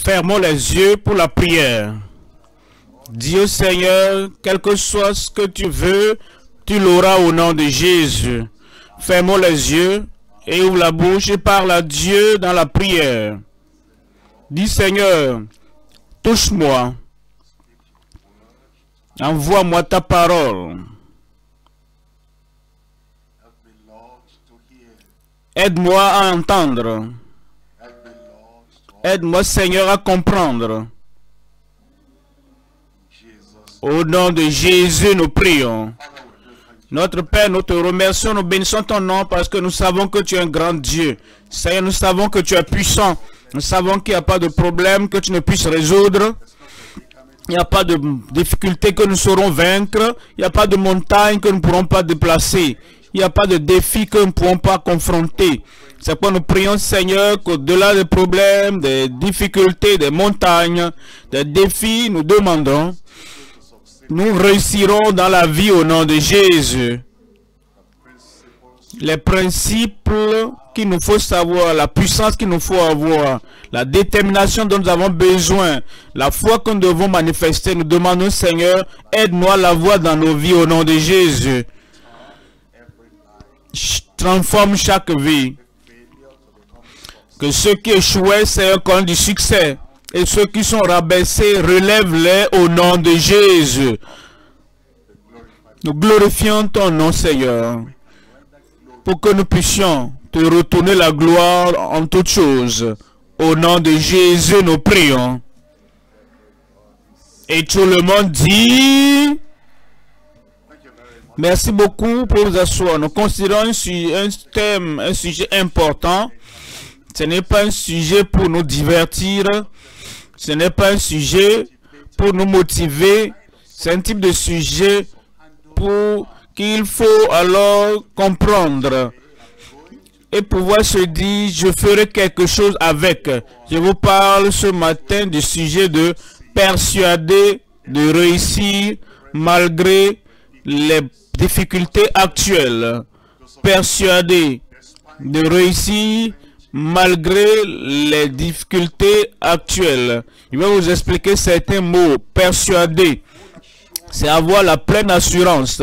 Fermons les yeux pour la prière. Dis au Seigneur, quel que soit ce que tu veux, tu l'auras au nom de Jésus. Fermons les yeux et ouvre la bouche et parle à Dieu dans la prière. Dis Seigneur, touche-moi. Envoie-moi ta parole. Aide-moi à entendre. Aide-moi, Seigneur, à comprendre. Au nom de Jésus, nous prions. Notre Père, nous te remercions, nous bénissons ton nom parce que nous savons que tu es un grand Dieu. Seigneur, nous savons que tu es puissant. Nous savons qu'il n'y a pas de problème que tu ne puisses résoudre. Il n'y a pas de difficulté que nous saurons vaincre. Il n'y a pas de montagne que nous ne pourrons pas déplacer. Il n'y a pas de défi que nous ne pourrons pas confronter. C'est pourquoi nous prions, Seigneur, qu'au-delà des problèmes, des difficultés, des montagnes, des défis, nous demandons, nous réussirons dans la vie au nom de Jésus. Les principes qu'il nous faut savoir, la puissance qu'il nous faut avoir, la détermination dont nous avons besoin, la foi que nous devons manifester, nous demandons, Seigneur, aide-nous à la voir dans nos vies au nom de Jésus. Transforme chaque vie. Que ceux qui échouaient, Seigneur, connaissent du succès. Et ceux qui sont rabaissés, relève-les au nom de Jésus. Nous glorifions ton nom, Seigneur, pour que nous puissions te retourner la gloire en toutes choses. Au nom de Jésus, nous prions. Et tout le monde dit... Merci beaucoup pour vous asseoir. Nous considérons un sujet important. Ce n'est pas un sujet pour nous divertir. Ce n'est pas un sujet pour nous motiver. C'est un type de sujet pour qu'il faut alors comprendre et pouvoir se dire, je ferai quelque chose avec. Je vous parle ce matin du sujet de persuader de réussir malgré les difficultés actuelles. Persuader de réussir malgré les difficultés actuelles. Je vais vous expliquer certains mots. Persuader, c'est avoir la pleine assurance.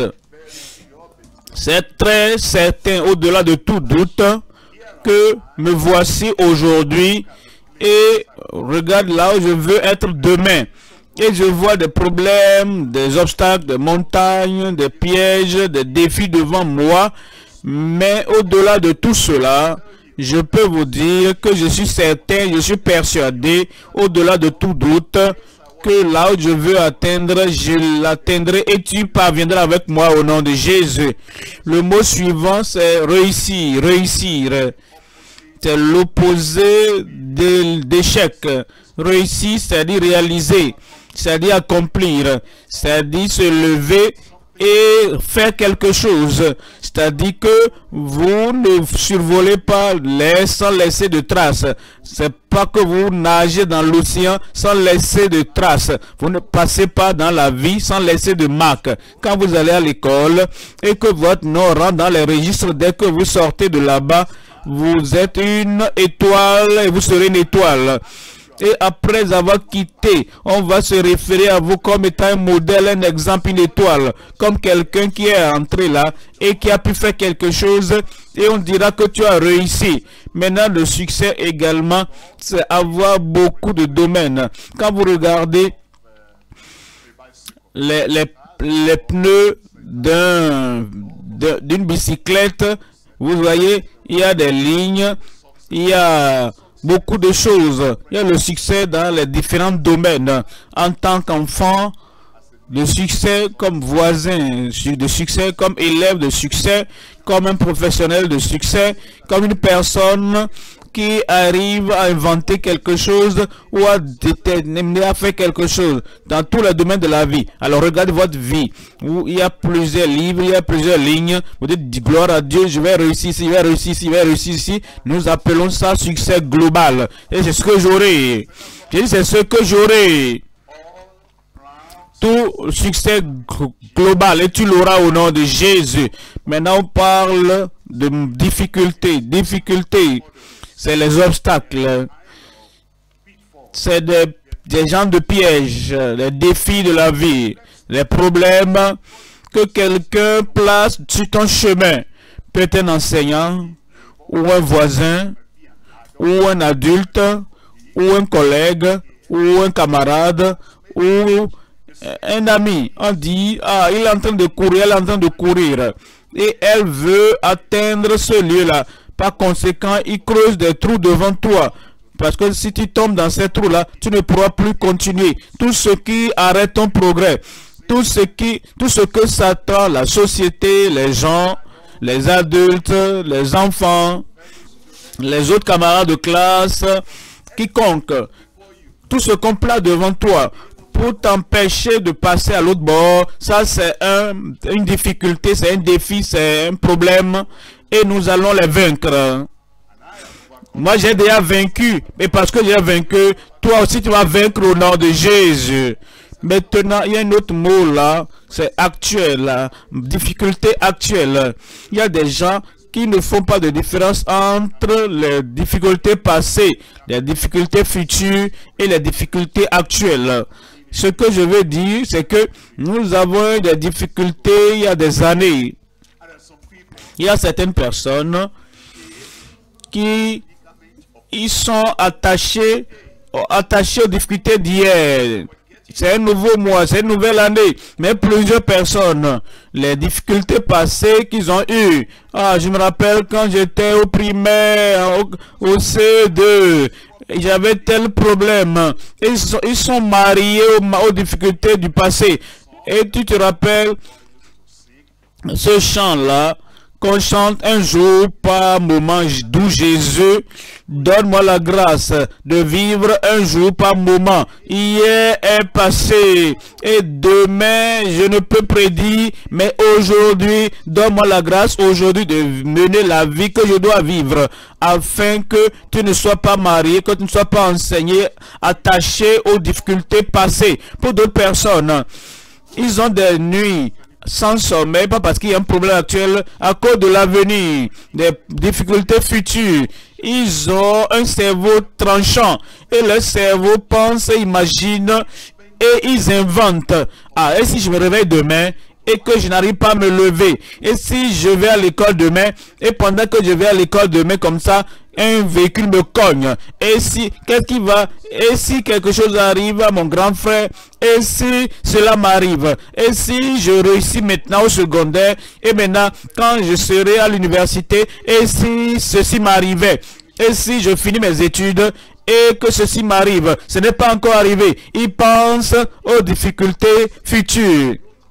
C'est très certain, au-delà de tout doute, que me voici aujourd'hui et regarde là où je veux être demain. Et je vois des problèmes, des obstacles, des montagnes, des pièges, des défis devant moi. Mais au-delà de tout cela, je peux vous dire que je suis certain, je suis persuadé, au-delà de tout doute, que là où je veux atteindre, je l'atteindrai et tu parviendras avec moi au nom de Jésus. Le mot suivant, c'est réussir, réussir. C'est l'opposé d'échec. Réussir, c'est-à-dire réaliser, c'est-à-dire accomplir, c'est-à-dire se lever et faire quelque chose. C'est-à-dire que vous ne survolez pas l'air sans laisser de traces. C'est pas que vous nagez dans l'océan sans laisser de traces. Vous ne passez pas dans la vie sans laisser de marques. Quand vous allez à l'école et que votre nom rentre dans les registres, dès que vous sortez de là-bas, vous êtes une étoile et vous serez une étoile. Et après avoir quitté, on va se référer à vous comme étant un modèle, un exemple, une étoile. Comme quelqu'un qui est entré là et qui a pu faire quelque chose et on dira que tu as réussi. Maintenant, le succès également, c'est avoir beaucoup de domaines. Quand vous regardez les pneus d'une bicyclette, vous voyez, il y a des lignes, il y a beaucoup de choses. Il y a le succès dans les différents domaines. En tant qu'enfant, de succès comme voisin, de succès comme élève, de succès comme un professionnel, de succès comme une personne qui arrive à inventer quelque chose ou à déterminer à faire quelque chose dans tous les domaines de la vie. Alors regardez votre vie où il y a plusieurs livres, il y a plusieurs lignes. Vous dites gloire à Dieu, je vais réussir ici, je vais réussir ici, je vais réussir ici. Nous appelons ça succès global. Et c'est ce que j'aurai. J'ai dit c'est ce que j'aurai. Tout succès global et tu l'auras au nom de Jésus. Maintenant on parle de difficultés. Difficultés, c'est les obstacles. C'est des gens de piège, les défis de la vie, les problèmes que quelqu'un place sur ton chemin. Peut-être un enseignant, ou un voisin, ou un adulte, ou un collègue, ou un camarade, ou un ami. On dit, ah, il est en train de courir, elle est en train de courir. Et elle veut atteindre ce lieu-là. Par conséquent, il creuse des trous devant toi. Parce que si tu tombes dans ces trous-là, tu ne pourras plus continuer. Tout ce qui arrête ton progrès, tout ce que Satan, la société, les gens, les adultes, les enfants, les autres camarades de classe, quiconque, tout ce qu'on place devant toi pour t'empêcher de passer à l'autre bord, ça c'est une difficulté, c'est un défi, c'est un problème et nous allons les vaincre. Moi j'ai déjà vaincu, mais parce que j'ai vaincu, toi aussi tu vas vaincre au nom de Jésus. Maintenant, il y a un autre mot là, c'est actuel, là, difficulté actuelle. Il y a des gens qui ne font pas de différence entre les difficultés passées, les difficultés futures et les difficultés actuelles. Ce que je veux dire, c'est que nous avons eu des difficultés il y a des années. Il y a certaines personnes qui sont attachées aux difficultés d'hier. C'est un nouveau mois, c'est une nouvelle année. Mais plusieurs personnes, les difficultés passées qu'ils ont eues. Ah, je me rappelle quand j'étais au primaire, au CE2, j'avais tel problème. Ils sont mariés aux difficultés du passé. Et tu te rappelles ce chant-là qu'on chante un jour par moment, d'où Jésus, donne-moi la grâce de vivre un jour par moment. Hier est passé et demain je ne peux prédire, mais aujourd'hui, donne-moi la grâce aujourd'hui de mener la vie que je dois vivre, afin que tu ne sois pas marié, que tu ne sois pas enseigné, attaché aux difficultés passées. Pour d'autres personnes, ils ont des nuits sans sommeil, pas parce qu'il y a un problème actuel, à cause de l'avenir, des difficultés futures. Ils ont un cerveau tranchant et leur cerveau pense et imagine et ils inventent. Ah, et si je me réveille demain et que je n'arrive pas à me lever, et si je vais à l'école demain et pendant que je vais à l'école demain comme ça, un véhicule me cogne, et si quelque chose arrive à mon grand frère, et si cela m'arrive, et si je réussis maintenant au secondaire, et maintenant quand je serai à l'université, et si ceci m'arrivait, et si je finis mes études et que ceci m'arrive, ce n'est pas encore arrivé. Il pense aux difficultés futures.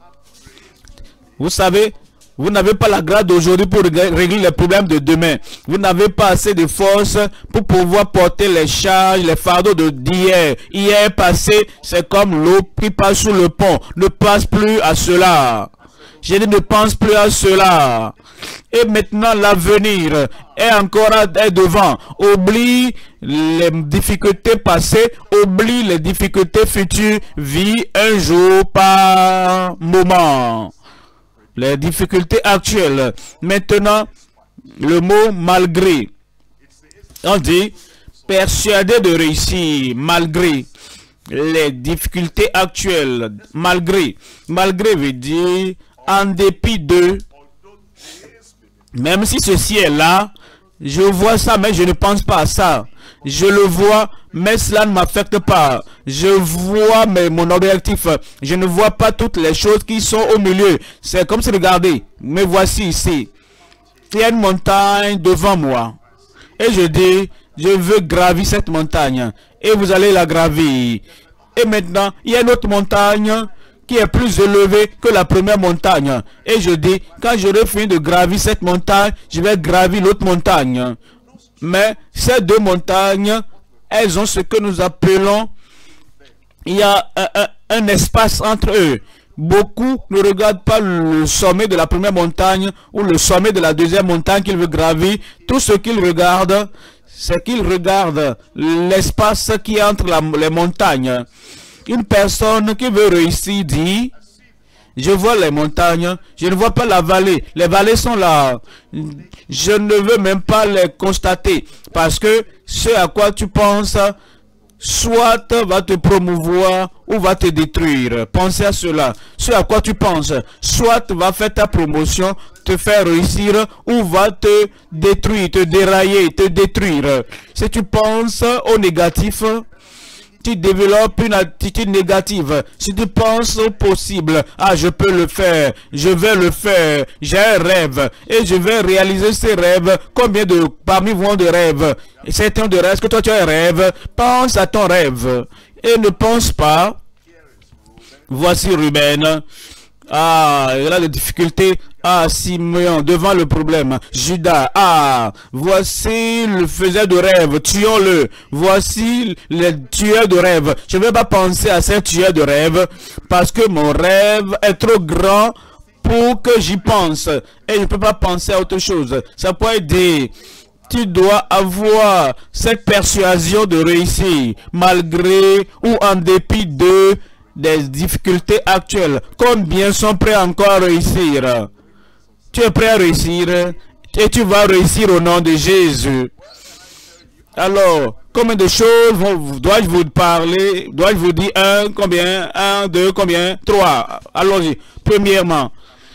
Vous savez, vous n'avez pas la grâce d'aujourd'hui pour régler les problèmes de demain. Vous n'avez pas assez de force pour pouvoir porter les charges, les fardeaux d'hier. Hier passé, c'est comme l'eau qui passe sous le pont. Ne passe plus à cela. Je dis ne pense plus à cela. Et maintenant, l'avenir est devant. Oublie les difficultés passées, oublie les difficultés futures. Vis un jour par moment. Les difficultés actuelles. Maintenant, le mot malgré. On dit persuadé de réussir malgré les difficultés actuelles. Malgré. Malgré veut dire en dépit de. Même si ceci est là, je vois ça, mais je ne pense pas à ça. Je le vois, mais cela ne m'affecte pas. Je vois mon objectif. Je ne vois pas toutes les choses qui sont au milieu. C'est comme si, regardez, me voici ici. Il y a une montagne devant moi. Et je dis, je veux gravir cette montagne. Et vous allez la gravir. Et maintenant, il y a une autre montagne qui est plus élevée que la première montagne. Et je dis, quand j'aurai fini de gravir cette montagne, je vais gravir l'autre montagne. Mais ces deux montagnes, elles ont ce que nous appelons, il y a un espace entre eux. Beaucoup ne regardent pas le sommet de la première montagne ou le sommet de la deuxième montagne qu'ils veulent gravir. Tout ce qu'ils regardent, c'est qu'ils regardent l'espace qui est entre les montagnes. Une personne qui veut réussir dit, je vois les montagnes, je ne vois pas la vallée. Les vallées sont là. Je ne veux même pas les constater. Parce que ce à quoi tu penses, soit va te promouvoir ou va te détruire. Pensez à cela. Ce à quoi tu penses, soit va faire ta promotion, te faire réussir ou va te détruire, te dérailler, te détruire. Si tu penses au négatif, tu développes une attitude négative. Si tu penses au possible, ah, je peux le faire, je vais le faire, j'ai un rêve et je vais réaliser ces rêves. Combien de parmi vous ont de rêves? Certains de rêves, est-ce que toi tu as un rêve? Pense à ton rêve et ne pense pas. Voici Ruben. Ah, il a des difficultés. Ah, Simeon, devant le problème. Judas, ah, voici le faiseur de rêve, tuons-le. Voici le tueur de rêve. Je ne vais pas penser à ces tueurs de rêve parce que mon rêve est trop grand pour que j'y pense. Et je ne peux pas penser à autre chose. Ça peut aider. Tu dois avoir cette persuasion de réussir malgré ou en dépit des difficultés actuelles. Combien sont prêts encore à réussir? Tu es prêt à réussir et tu vas réussir au nom de Jésus. Alors, combien de choses dois-je vous parler? Dois-je vous dire un, combien? Un, deux, combien? Trois. Allons-y. Premièrement,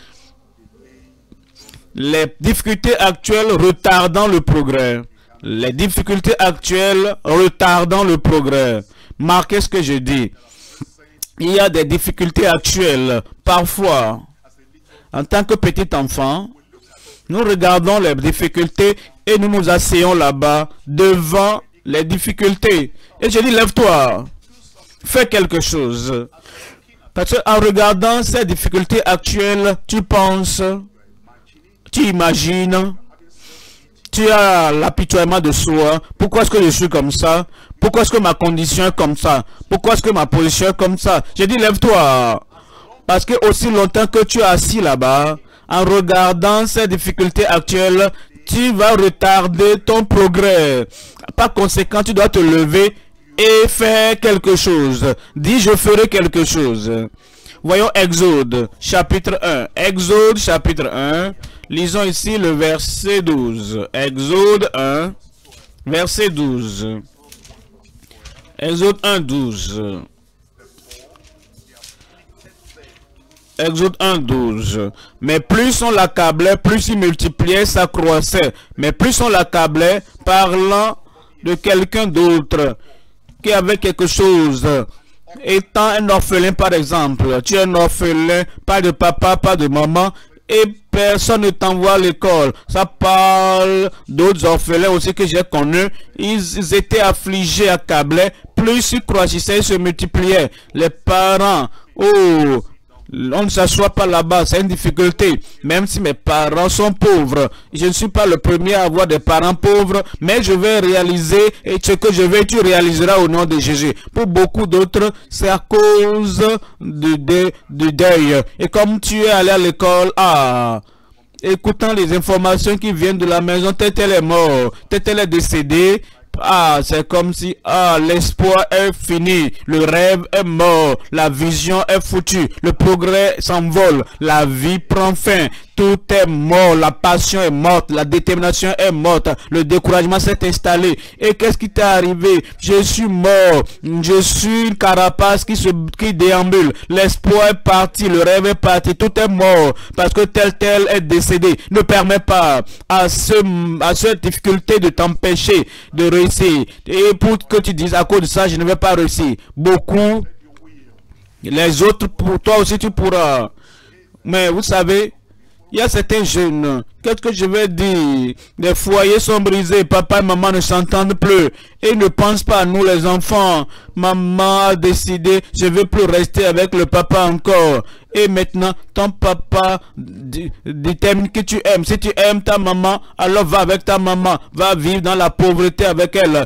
les difficultés actuelles retardant le progrès. Les difficultés actuelles retardant le progrès. Marquez ce que je dis. Il y a des difficultés actuelles. Parfois, en tant que petit enfant, nous regardons les difficultés et nous nous asseyons là-bas devant les difficultés. Et je dis, lève-toi, fais quelque chose. Parce qu'en regardant ces difficultés actuelles, tu penses, tu imagines, tu as l'apitoiement de soi. Pourquoi est-ce que je suis comme ça? Pourquoi est-ce que ma condition est comme ça? Pourquoi est-ce que ma position est comme ça? Je dis, lève-toi. Parce que aussi longtemps que tu es assis là-bas, en regardant ces difficultés actuelles, tu vas retarder ton progrès. Par conséquent, tu dois te lever et faire quelque chose. Dis, je ferai quelque chose. Voyons Exode, chapitre 1. Exode, chapitre 1. Lisons ici le verset 12. Exode 1, verset 12. Exode 1, 12. Exode 1, 12. Mais plus on l'accablait, plus il multipliait, s'accroissait. Mais plus on l'accablait, parlant de quelqu'un d'autre, qui avait quelque chose. Étant un orphelin, par exemple. Tu es un orphelin, pas de papa, pas de maman, et personne ne t'envoie à l'école. Ça parle d'autres orphelins aussi que j'ai connus. Ils étaient affligés, accablés. Plus ils croissaient, ils se multipliaient. Les parents, oh, on ne s'assoit pas là-bas, c'est une difficulté. Même si mes parents sont pauvres, je ne suis pas le premier à avoir des parents pauvres, mais je vais réaliser, et ce que je vais, tu réaliseras au nom de Jésus. Pour beaucoup d'autres, c'est à cause du deuil. Et comme tu es allé à l'école, écoutant les informations qui viennent de la maison, tel est mort, tel est décédé. C'est comme si, l'espoir est fini, le rêve est mort, la vision est foutue, le progrès s'envole, la vie prend fin, tout est mort, la passion est morte, la détermination est morte, le découragement s'est installé. Et qu'est-ce qui t'est arrivé? Je suis mort, je suis une carapace qui déambule, l'espoir est parti, le rêve est parti, tout est mort, parce que tel est décédé. Ne permets pas à cette difficulté de t'empêcher de réussir. Et pour que tu dises, à cause de ça, je ne vais pas réussir. Beaucoup, les autres, pour toi aussi, tu pourras. Mais vous savez, il y a certains jeunes, qu'est-ce que je vais dire? Les foyers sont brisés, papa et maman ne s'entendent plus. Et ils ne pensent pas à nous les enfants. Maman a décidé, je ne veux plus rester avec le papa encore. Et maintenant, ton papa détermine que tu aimes. Si tu aimes ta maman, alors va avec ta maman. Va vivre dans la pauvreté avec elle.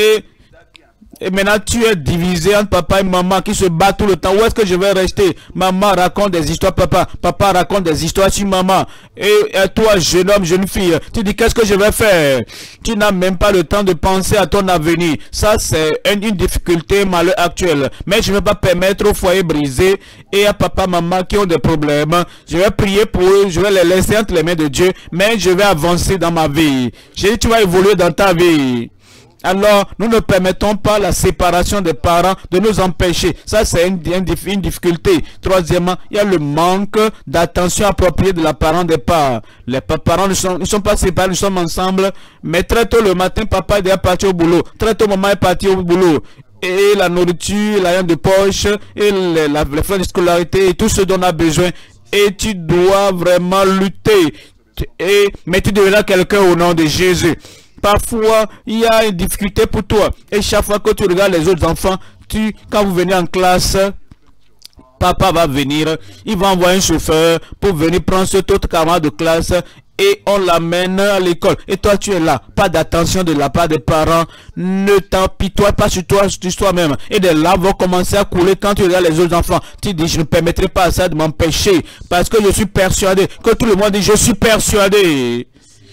Et maintenant, tu es divisé entre papa et maman qui se battent tout le temps. Où est-ce que je vais rester? Maman raconte des histoires, papa. Papa raconte des histoires sur maman. Et toi, jeune homme, jeune fille, tu dis, qu'est-ce que je vais faire? Tu n'as même pas le temps de penser à ton avenir. Ça, c'est une difficulté malheur actuelle. Mais je ne vais pas permettre aux foyers brisés et à papa, maman qui ont des problèmes. Je vais prier pour eux. Je vais les laisser entre les mains de Dieu. Mais je vais avancer dans ma vie. J'ai dit, tu vas évoluer dans ta vie. alors nous ne permettons pas la séparation des parents de nous empêcher. Ça, c'est une difficulté. Troisièmement, il y a le manque d'attention appropriée de la parent des parents. Les parents ne sont pas séparés, nous sommes ensemble, mais très tôt le matin, papa est déjà parti au boulot. Très tôt, maman est partie au boulot. Et la nourriture, la viande de poche, et les frais de scolarité, et tout ce dont on a besoin. Et tu dois vraiment lutter. Mais tu deviendras quelqu'un au nom de Jésus. Parfois, il y a une difficulté pour toi. Et chaque fois que tu regardes les autres enfants, quand vous venez en classe, papa va venir, il va envoyer un chauffeur pour venir prendre cet autre camarade de classe et on l'amène à l'école. Et toi, tu es là. Pas d'attention de la part des parents. Ne t'empitoie pas sur toi-même. Et des larmes vont commencer à couler quand tu regardes les autres enfants. Tu dis, je ne permettrai pas à ça de m'empêcher. Parce que je suis persuadé. Que tout le monde dit, je suis persuadé.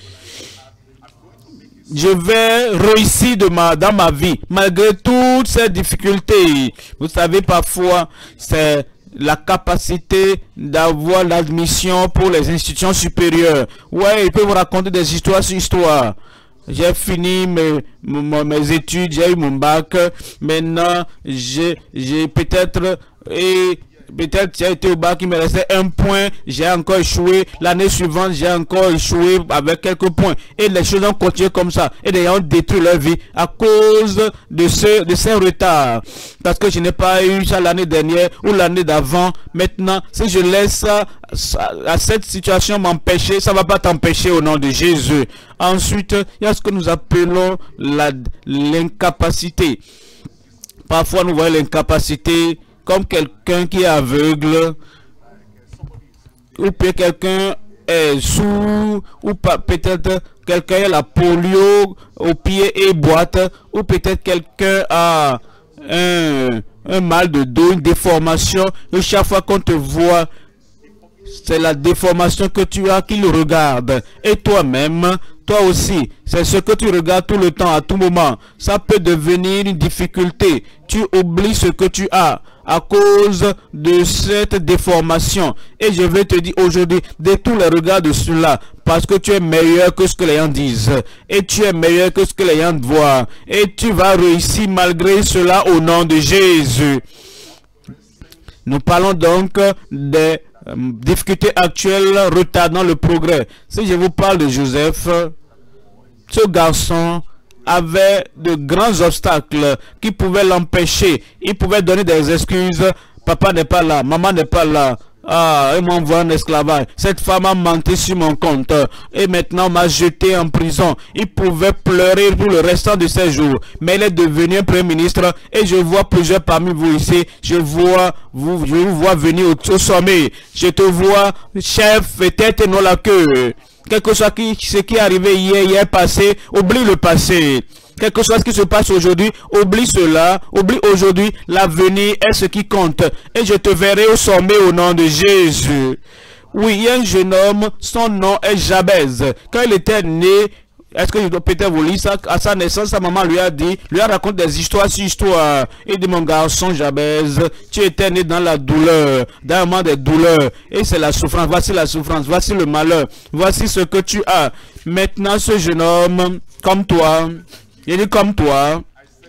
Je vais réussir dans ma vie. Malgré toutes ces difficultés. Vous savez, parfois, c'est la capacité d'avoir l'admission pour les institutions supérieures. Ouais, il peut vous raconter des histoires sur histoire. J'ai fini mes études, j'ai eu mon bac. Maintenant, j'ai peut-être j'ai été au bac, il me restait 1 point, j'ai encore échoué. L'année suivante, j'ai encore échoué avec quelques points. Et les choses ont continué comme ça. Et les gens ont détruit leur vie à cause de ces retards. Parce que je n'ai pas eu ça l'année dernière ou l'année d'avant. Maintenant, si je laisse à cette situation m'empêcher, ça ne va pas t'empêcher au nom de Jésus. Ensuite, il y a ce que nous appelons l'incapacité. Parfois, nous voyons l'incapacité comme quelqu'un qui est aveugle, ou peut-être quelqu'un est sourd, ou peut-être quelqu'un a la polio au pied et boite, ou peut-être quelqu'un a un mal de dos, une déformation, et chaque fois qu'on te voit, c'est la déformation que tu as qui le regarde. Et toi-même, toi aussi, c'est ce que tu regardes tout le temps, à tout moment. Ça peut devenir une difficulté. Tu oublies ce que tu as à cause de cette déformation. Et je vais te dire aujourd'hui, détourne les regards de cela, parce que tu es meilleur que ce que les gens disent. Et tu es meilleur que ce que les gens voient. Et tu vas réussir malgré cela au nom de Jésus. Nous parlons donc des difficultés actuelles retardant le progrès. Si je vous parle de Joseph, ce garçon avait de grands obstacles qui pouvaient l'empêcher. Il pouvait donner des excuses. Papa n'est pas là, maman n'est pas là. Ah, il m'envoie en esclavage. Cette femme a menti sur mon compte. Et maintenant, on m'a jeté en prison. Il pouvait pleurer pour le restant de ses jours. Mais il est devenu un premier ministre. Et je vois plusieurs parmi vous ici. Je vous vois venir au sommet. Je te vois chef et tête et non la queue. Quel que soit ce qui est arrivé hier passé, oublie le passé. Quel que soit ce qui se passe aujourd'hui, oublie cela, oublie aujourd'hui, l'avenir est ce qui compte. Et je te verrai au sommet au nom de Jésus. Oui, il y a un jeune homme, son nom est Jabez. Quand il était né, est-ce que je dois peut-être vous lire ça? À sa naissance, sa maman lui a raconté des histoires sur histoire. Il dit, mon garçon Jabez, tu étais né dans la douleur, dans un moment de douleur. Et c'est la souffrance. Voici la souffrance, voici le malheur. Voici ce que tu as. Maintenant, ce jeune homme, comme toi, il dit comme toi,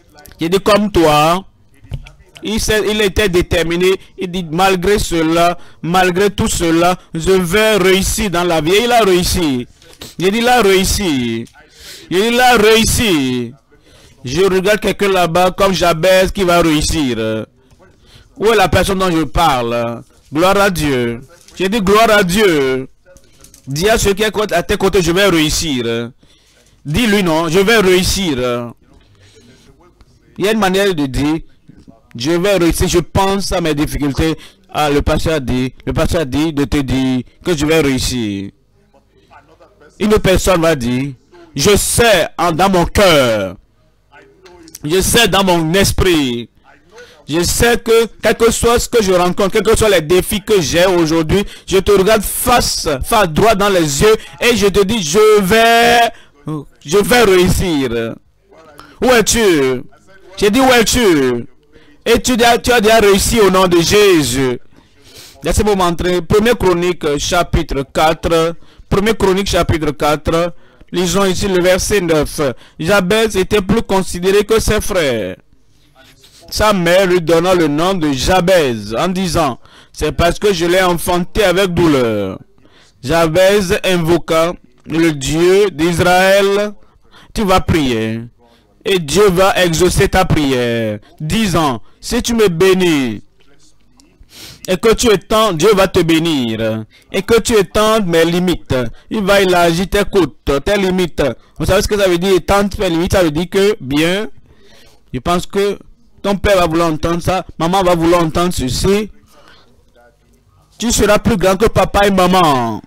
il était déterminé, il dit malgré cela, malgré tout cela, je vais réussir dans la vie. Et il a réussi. Il dit il a réussi. Il a réussi. Je regarde quelqu'un là-bas comme Jabez qui va réussir. Où est la personne dont je parle? Gloire à Dieu. J'ai dit gloire à Dieu. Dis à ceux qui est à tes côtés, je vais réussir. Dis-lui non, je vais réussir. Il y a une manière de dire, je vais réussir, je pense à mes difficultés. Ah, le pasteur a dit de te dire que je vais réussir. Une personne va dire, je sais dans mon cœur, je sais dans mon esprit, je sais que quel que soit ce que je rencontre, quels que soient les défis que j'ai aujourd'hui, je te regarde face droit dans les yeux et je te dis, je vais réussir. Où es-tu? J'ai dit, où es-tu? Et tu as déjà réussi au nom de Jésus. Laissez-moi montrer. 1er Chronique chapitre 4. 1er Chronique chapitre 4. Lisons ici le verset 9. Jabez était plus considéré que ses frères. Sa mère lui donna le nom de Jabez en disant, c'est parce que je l'ai enfanté avec douleur. Jabez invoqua le Dieu d'Israël. Tu vas prier et Dieu va exaucer ta prière, disant, si tu me bénis et que tu étends, Dieu va te bénir. Et que tu étendes mes limites, il va élargir tes côtes, tes limites. Vous savez ce que ça veut dire, étendre tes limites? Ça veut dire que, bien, je pense que ton père va vouloir entendre ça, maman va vouloir entendre ceci. Tu seras plus grand que papa et maman.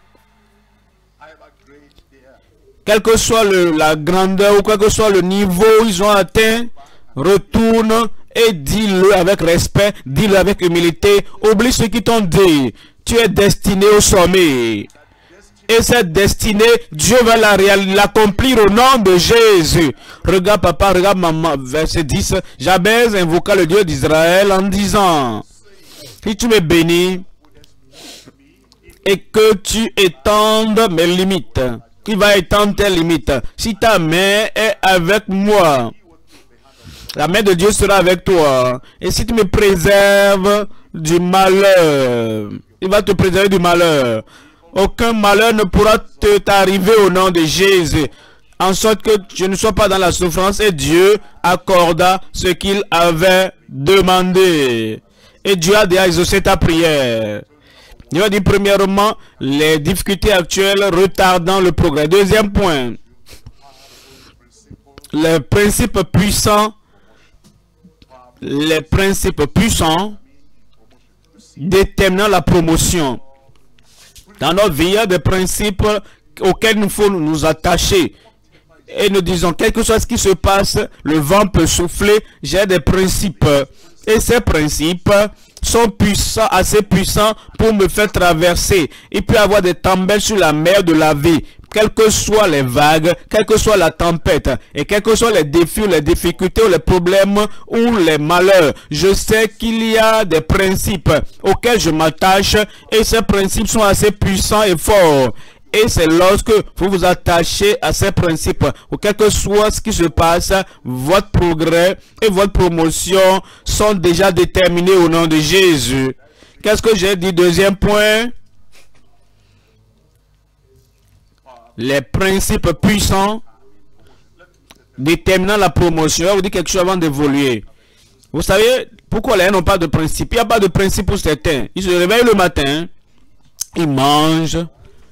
Quelle que soit la grandeur ou quel que soit le niveau où ils ont atteint, retourne et dis-le avec respect, dis-le avec humilité. Oublie ce qu'ils t'ont dit. Tu es destiné au sommet. Et cette destinée, Dieu va l'accomplir au nom de Jésus. Regarde papa, regarde maman. Verset 10. Jabez invoqua le Dieu d'Israël en disant, si tu me bénis et que tu étendes mes limites, il va étendre tes limites. Si ta main est avec moi, la main de Dieu sera avec toi. Et si tu me préserves du malheur, il va te préserver du malheur. Aucun malheur ne pourra t'arriver au nom de Jésus. En sorte que je ne sois pas dans la souffrance. Et Dieu accorda ce qu'il avait demandé. Et Dieu a déjà exaucé ta prière. Il va dire premièrement, les difficultés actuelles retardant le progrès. Deuxième point, les principes puissants déterminant la promotion. Dans notre vie, il y a des principes auxquels il faut nous attacher. Et nous disons, quel que soit ce qui se passe, le vent peut souffler, j'ai des principes. Et ces principes sont puissants, assez puissants pour me faire traverser. Il peut y avoir des tempêtes sur la mer de la vie. Quelles que soient les vagues, quelle que soit la tempête, et quels que soient les défis, les difficultés, ou les problèmes, ou les malheurs, je sais qu'il y a des principes auxquels je m'attache, et ces principes sont assez puissants et forts. Et c'est lorsque vous vous attachez à ces principes, ou quel que soit ce qui se passe, votre progrès et votre promotion sont déjà déterminés au nom de Jésus. Qu'est-ce que j'ai dit? Deuxième point. Les principes puissants déterminant la promotion. Je vais vous dire quelque chose avant d'évoluer. Vous savez pourquoi les gens n'ont pas de principe? Il n'y a pas de principe pour certains. Ils se réveillent le matin, ils mangent.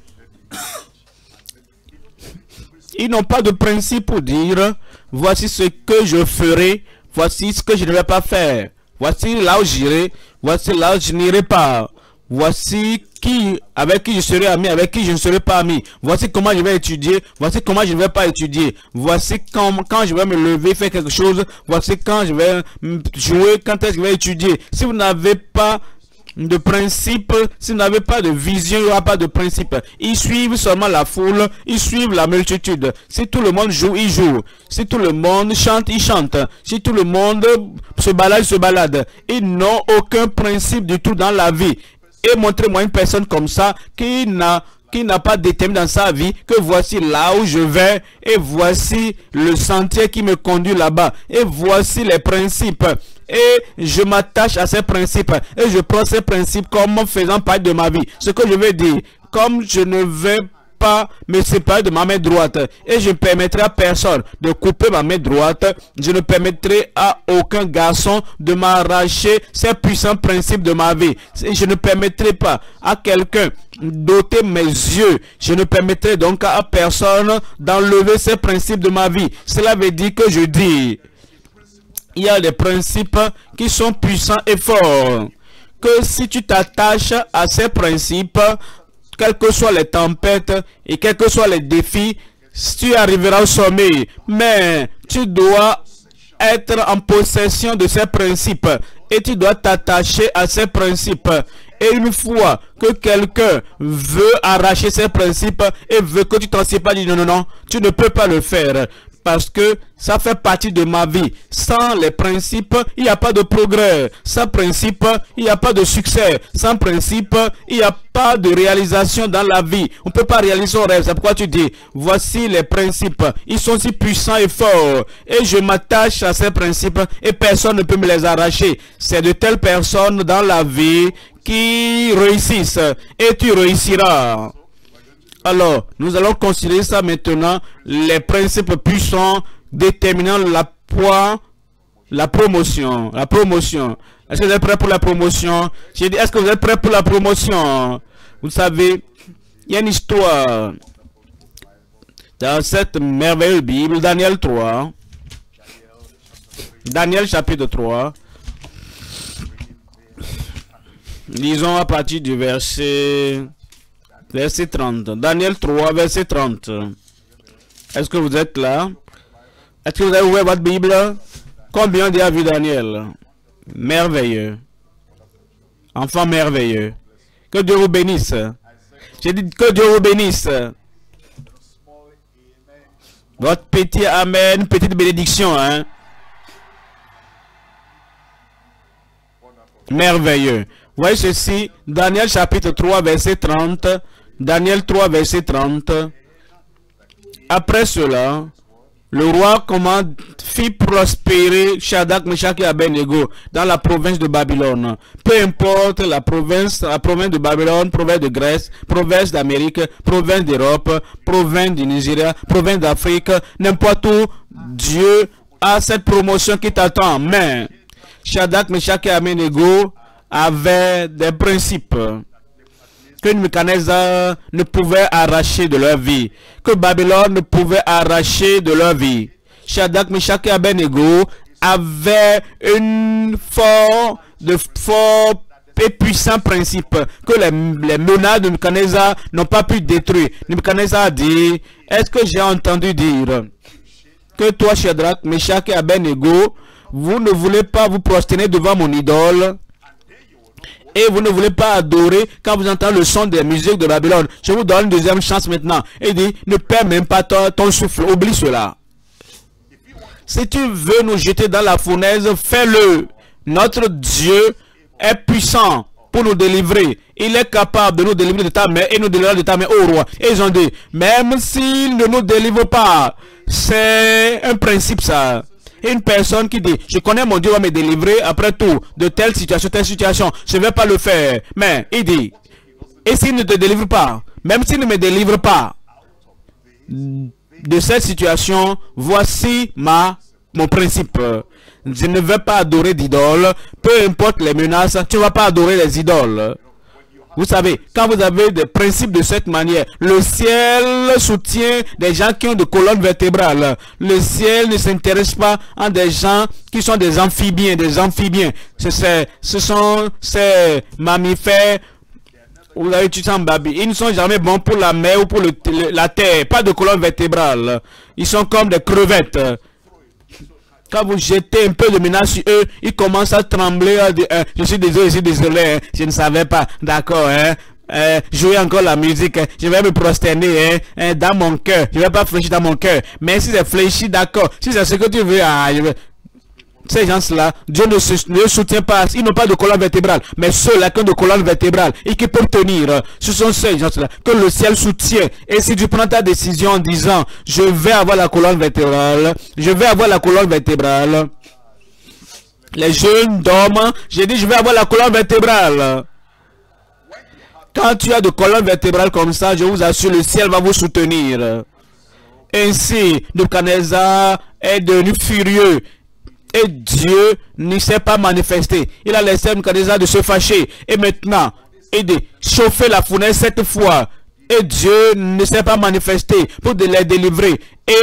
Ils n'ont pas de principe pour dire, voici ce que je ferai, voici ce que je ne vais pas faire. Voici là où j'irai, voici là où je n'irai pas. Voici avec qui je serai ami, avec qui je ne serai pas ami. Voici comment je vais étudier, voici comment je ne vais pas étudier. Voici quand je vais me lever, faire quelque chose. Voici quand je vais jouer, quand est-ce que je vais étudier. Si vous n'avez pas de principe, si vous n'avez pas de vision, il n'y aura pas de principe. Ils suivent seulement la foule, ils suivent la multitude. Si tout le monde joue, ils jouent. Si tout le monde chante, ils chantent. Si tout le monde se balade, ils se baladent. Ils n'ont aucun principe du tout dans la vie. Et montrez-moi une personne comme ça qui n'a pas déterminé dans sa vie que voici là où je vais et voici le sentier qui me conduit là-bas et voici les principes et je m'attache à ces principes et je prends ces principes comme faisant partie de ma vie. Ce que je veux dire, comme je ne vais pas me séparer de ma main droite et je ne permettrai à personne de couper ma main droite, je ne permettrai à aucun garçon de m'arracher ces puissants principes de ma vie. Et je ne permettrai pas à quelqu'un d'ôter mes yeux, je ne permettrai donc à personne d'enlever ces principes de ma vie. Cela veut dire que je dis, il y a des principes qui sont puissants et forts, que si tu t'attaches à ces principes, quelles que soient les tempêtes et quels que soient les défis, tu arriveras au sommet. Mais tu dois être en possession de ces principes et tu dois t'attacher à ces principes. Et une fois que quelqu'un veut arracher ces principes et veut que tu t'en sépares, dis non, non, non, tu ne peux pas le faire. parce que ça fait partie de ma vie. Sans les principes, il n'y a pas de progrès. Sans principe, il n'y a pas de succès. Sans principe, il n'y a pas de réalisation dans la vie. On ne peut pas réaliser son rêve. C'est pourquoi tu dis, voici les principes. Ils sont si puissants et forts. Et je m'attache à ces principes et personne ne peut me les arracher. C'est de telles personnes dans la vie qui réussissent. Et tu réussiras. Alors, nous allons considérer ça maintenant, les principes puissants déterminant la promotion. Est-ce que vous êtes prêts pour la promotion? J'ai dit, est-ce que vous êtes prêts pour la promotion? Vous savez, il y a une histoire dans cette merveilleuse Bible, Daniel 3. Daniel chapitre 3. Lisons à partir du verset 30. Daniel 3, verset 30. Est-ce que vous êtes là? Est-ce que vous avez ouvert votre Bible? Combien a vu Daniel? Merveilleux. Enfant merveilleux. Que Dieu vous bénisse. J'ai dit que Dieu vous bénisse. Votre petit amen, petite bénédiction, hein? Merveilleux. Voyez ceci, Daniel chapitre 3, verset 30. Daniel 3, verset 30. Après cela, le roi fit prospérer Shadrach, Meshach et Abednego dans la province de Babylone. Peu importe la province de Babylone, province de Grèce, province d'Amérique, province d'Europe, province du Nigeria, province d'Afrique, n'importe où, Dieu a cette promotion qui t'attend. Mais Shadrach, Meshach et Abednego avaient des principes que Nebuchadnezzar ne pouvait arracher de leur vie, que Babylone ne pouvait arracher de leur vie. Shadrach, Meshach et Abednego avaient une fort et puissant principe que les menaces de Nebuchadnezzar n'ont pas pu détruire. Nebuchadnezzar a dit, est-ce que j'ai entendu dire que toi, Shadrach, Meshach et Abednego, vous ne voulez pas vous prosterner devant mon idole? Et vous ne voulez pas adorer quand vous entendez le son des musiques de Babylone. Je vous donne une deuxième chance maintenant. Et il dit, ne perds même pas ton souffle. Oublie cela. Si tu veux nous jeter dans la fournaise, fais-le. Notre Dieu est puissant pour nous délivrer. Il est capable de nous délivrer de ta main et nous délivrer de ta main au roi. Et ils ont dit, même s'il ne nous délivre pas, c'est un principe ça. Une personne qui dit, je connais mon Dieu va me délivrer après tout, de telle situation, je ne vais pas le faire. Mais il dit, et s'il ne te délivre pas, même s'il ne me délivre pas de cette situation, voici mon principe. Je ne vais pas adorer d'idoles, peu importe les menaces, tu ne vas pas adorer les idoles. Vous savez, quand vous avez des principes de cette manière, le ciel soutient des gens qui ont de colonnes vertébrales. Le ciel ne s'intéresse pas à des gens qui sont des amphibiens. Ce sont ces mammifères. Vous avez étudié en Babi. Ils ne sont jamais bons pour la mer ou pour la terre. Pas de colonne vertébrale. Ils sont comme des crevettes. Quand vous jetez un peu de menace sur eux, ils commencent à trembler. Je suis désolé, je ne savais pas. D'accord, jouez encore la musique. Je vais me prosterner dans mon cœur. Je ne vais pas fléchir dans mon cœur. Mais si c'est fléchi, d'accord. Si c'est ce que tu veux, ces gens-là, Dieu ne soutient pas. Ils n'ont pas de colonne vertébrale. Mais ceux-là qui ont de colonne vertébrale et qui peuvent tenir, ce sont ces gens-là que le ciel soutient. Et si tu prends ta décision en disant, je vais avoir la colonne vertébrale, les jeunes dorment, j'ai dit, je vais avoir la colonne vertébrale. Quand tu as de colonne vertébrale comme ça, je vous assure, le ciel va vous soutenir. Ainsi, Nebuchadnezzar est devenu furieux. Et Dieu ne s'est pas manifesté. Il a laissé Nebuchadnezzar de se fâcher. Et maintenant, il dit, chauffer la fournaise 7 fois. Et Dieu ne s'est pas manifesté pour les délivrer.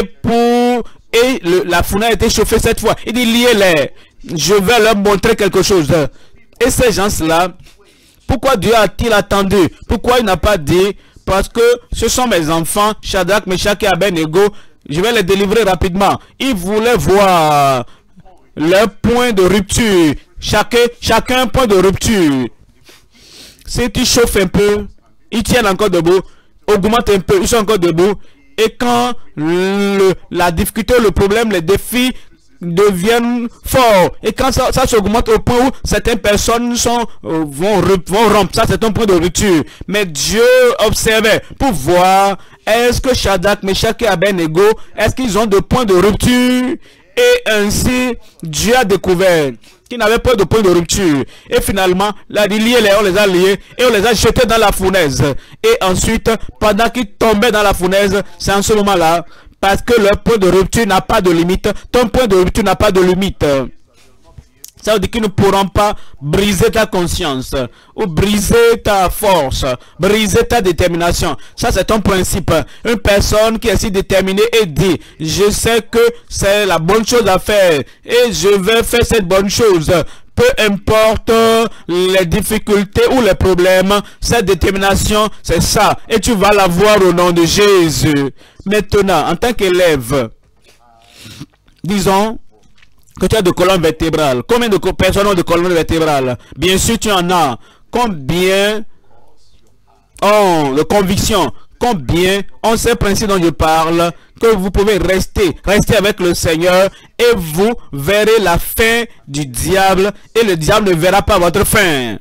La fournaise a été chauffée 7 fois. Il dit, liez-les. Je vais leur montrer quelque chose. Et ces gens-là, pourquoi Dieu a-t-il attendu? Pourquoi il n'a pas dit, parce que ce sont mes enfants, Shadrach, Meshach et Abednego, je vais les délivrer rapidement. Il voulait voir leur point de rupture. Chacun point de rupture. Si tu chauffes un peu, ils tiennent encore debout. Augmente un peu, ils sont encore debout. Et quand la difficulté, le problème, les défis deviennent forts. Et quand ça s'augmente au point où certaines personnes vont rompre, ça c'est un point de rupture. Mais Dieu observait pour voir est-ce que Shadrach, Meshach et Abednego, est-ce qu'ils ont de points de rupture? Et ainsi, Dieu a découvert qu'ils n'avaient pas de point de rupture. Et finalement, on les a liés et on les a jetés dans la fournaise. Et ensuite, pendant qu'ils tombaient dans la fournaise, c'est en ce moment-là, parce que leur point de rupture n'a pas de limite, ton point de rupture n'a pas de limite. Ça veut dire qu'ils ne pourront pas briser ta conscience, ou briser ta force, briser ta détermination. Ça, c'est ton principe. Une personne qui est si déterminée et dit, je sais que c'est la bonne chose à faire, et je vais faire cette bonne chose. Peu importe les difficultés ou les problèmes, cette détermination, c'est ça. Et tu vas l'avoir au nom de Jésus. Maintenant, en tant qu'élève, disons que tu as de colonne vertébrale. Combien de personnes ont de colonne vertébrale? Bien sûr, tu en as. Combien ont de conviction? Combien ont ces principes dont je parle? Que vous pouvez rester avec le Seigneur et vous verrez la fin du diable et le diable ne verra pas votre fin.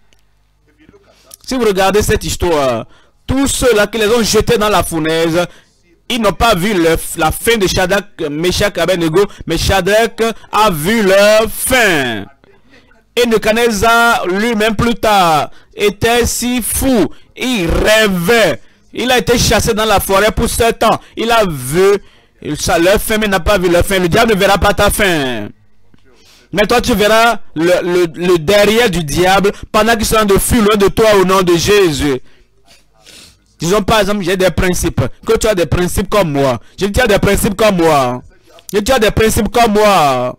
Si vous regardez cette histoire, tous ceux-là qui les ont jetés dans la fournaise, ils n'ont pas vu la fin de Shadrach, Meshach, Abednego, mais Shadrach a vu leur fin. Et Nebuchadnezzar, lui-même plus tard, était si fou, il rêvait. Il a été chassé dans la forêt pour 7 ans. Il a vu leur fin, mais n'a pas vu leur fin. Le diable ne verra pas ta fin. Mais toi, tu verras le derrière du diable pendant qu'il sera de fuir loin de toi au nom de Jésus. Disons par exemple, j'ai des principes. Que tu as des principes comme moi. Je dis, tu as des principes comme moi. Je dis, tu as des principes comme moi.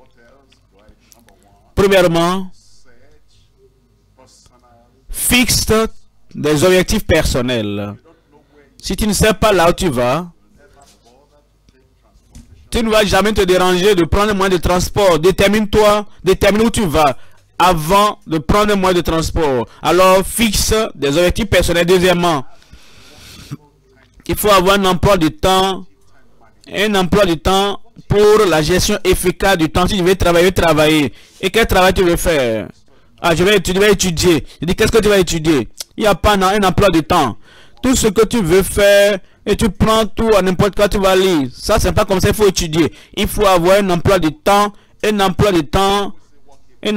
Premièrement, fixe des objectifs personnels. Si tu ne sais pas là où tu vas, tu ne vas jamais te déranger de prendre un moyen de transport. Détermine-toi, détermine où tu vas avant de prendre un moyen de transport. Alors, fixe des objectifs personnels. Deuxièmement, il faut avoir un emploi du temps pour la gestion efficace du temps. Si tu veux travailler. Et quel travail tu veux faire? Ah, je vais étudier. Je dis, qu'est-ce que tu vas étudier? Il n'y a pas un emploi de temps. Tout ce que tu veux faire, et tu prends tout à n'importe quoi, tu vas lire. Ça, c'est pas comme ça, il faut étudier. Il faut avoir un emploi de temps, un emploi de temps. Il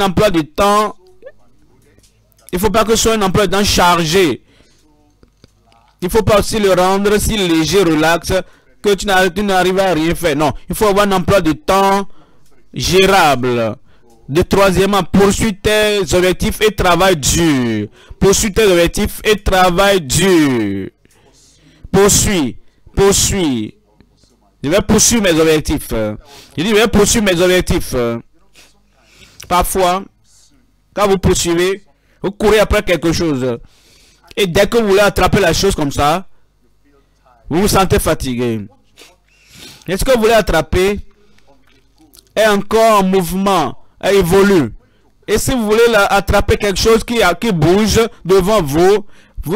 ne faut pas que ce soit un emploi de temps chargé. Il ne faut pas aussi le rendre si léger, relax, que tu n'arrives à rien faire. Non, il faut avoir un emploi de temps gérable. Troisièmement, poursuis tes objectifs et travaille dur. Poursuis tes objectifs et travaille dur. Poursuis. Je vais poursuivre mes objectifs. Je dis, je vais poursuivre mes objectifs. Parfois, quand vous poursuivez, vous courez après quelque chose. Et dès que vous voulez attraper la chose comme ça, vous vous sentez fatigué. Est-ce que vous voulez attraper est encore en mouvement, elle évolue. Et si vous voulez attraper quelque chose qui bouge devant vous,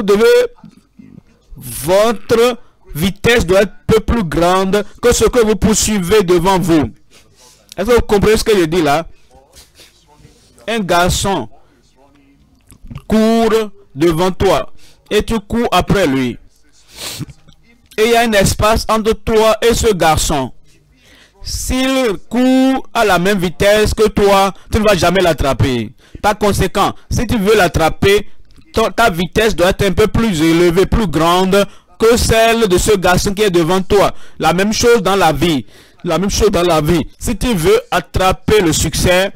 votre vitesse doit être un peu plus grande que ce que vous poursuivez devant vous. Est-ce que vous comprenez ce que je dis là? Un garçon court devant toi et tu cours après lui. Et il y a un espace entre toi et ce garçon. S'il court à la même vitesse que toi, tu ne vas jamais l'attraper. Par conséquent, si tu veux l'attraper, ta vitesse doit être un peu plus élevée, plus grande que celle de ce garçon qui est devant toi. La même chose dans la vie. Si tu veux attraper le succès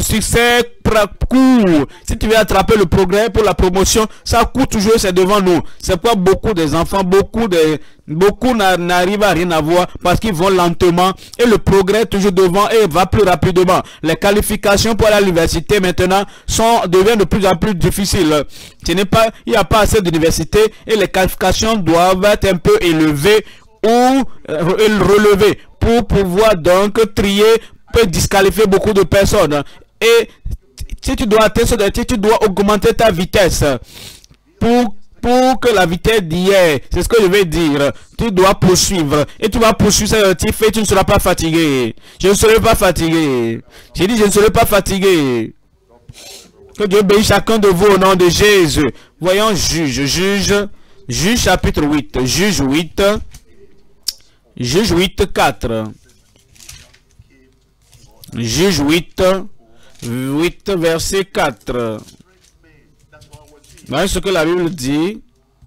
court. Si tu veux attraper le progrès pour la promotion, ça court toujours, c'est devant nous. C'est quoi beaucoup des enfants, beaucoup n'arrivent à rien à voir parce qu'ils vont lentement et le progrès est toujours devant et va plus rapidement. Les qualifications pour aller à l'université maintenant deviennent de plus en plus difficiles. Il n'y a pas assez d'université et les qualifications doivent être un peu élevées ou relevées pour pouvoir donc trier, peut disqualifier beaucoup de personnes. Et si tu dois atteindre ce objectif, tu dois augmenter ta vitesse pour pour que la vitesse d'hier, c'est ce que je vais dire, tu dois poursuivre. Et tu vas poursuivre cet objectif et tu ne seras pas fatigué. Je ne serai pas fatigué. J'ai dit, je ne serai pas fatigué. Que Dieu bénisse chacun de vous au nom de Jésus. Voyons Juge chapitre 8. Juge 8, 4. Juge 8, verset 4. Voyez ce que la Bible dit.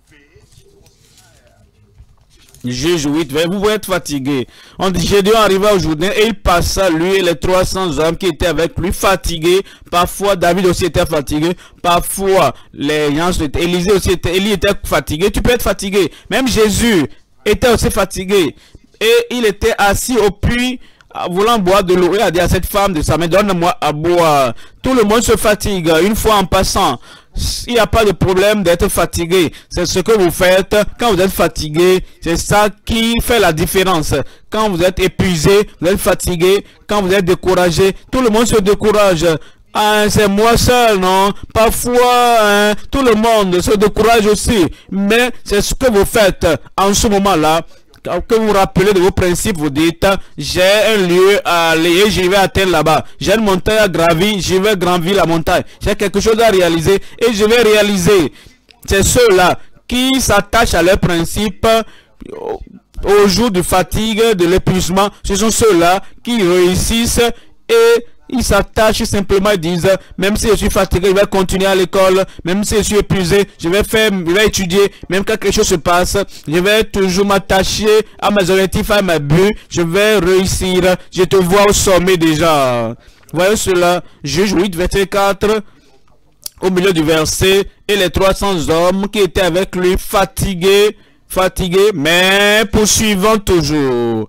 Juge 8, vous pouvez être fatigué. On dit, Gédéon arriva au Jourdain et il passa, lui et les 300 hommes qui étaient avec lui, fatigués. Parfois, David aussi était fatigué. Parfois, les gens étaient, Élie était fatigué. Tu peux être fatigué. Même Jésus était aussi fatigué. Et il était assis au puits, voulant boire de l'eau. Il a dit à cette femme de sa main, donne-moi à boire. Tout le monde se fatigue une fois en passant. Il n'y a pas de problème d'être fatigué. C'est ce que vous faites quand vous êtes fatigué. C'est ça qui fait la différence. Quand vous êtes épuisé, vous êtes fatigué. Quand vous êtes découragé, tout le monde se décourage. Ah, c'est moi seul, non? Parfois, tout le monde se décourage aussi. Mais c'est ce que vous faites en ce moment-là. Que vous vous rappelez de vos principes, vous dites, j'ai un lieu à aller et j'y vais atteindre là-bas. J'ai une montagne à gravir, j'y vais gravir la montagne. J'ai quelque chose à réaliser et je vais réaliser. C'est ceux-là qui s'attachent à leurs principes au jour de fatigue, de l'épuisement. Ce sont ceux-là qui réussissent et ils s'attachent simplement et disent, même si je suis fatigué, je vais continuer à l'école. Même si je suis épuisé, je vais étudier. Même quand quelque chose se passe, je vais toujours m'attacher à mes objectifs, à mes buts. Je vais réussir. Je te vois au sommet déjà. Voyez cela. Juge 8, verset 4. Au milieu du verset. Et les 300 hommes qui étaient avec lui, fatigués, mais poursuivant toujours.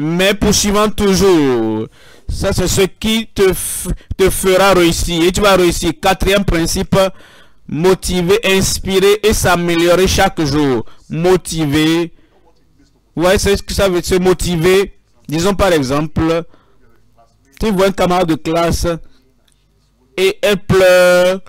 Ça, c'est ce qui te fera réussir. Et tu vas réussir. Quatrième principe, motiver, inspirer et s'améliorer chaque jour. Motiver. Vous voyez ce que ça veut dire, se motiver. Disons par exemple, tu vois un camarade de classe et elle pleure.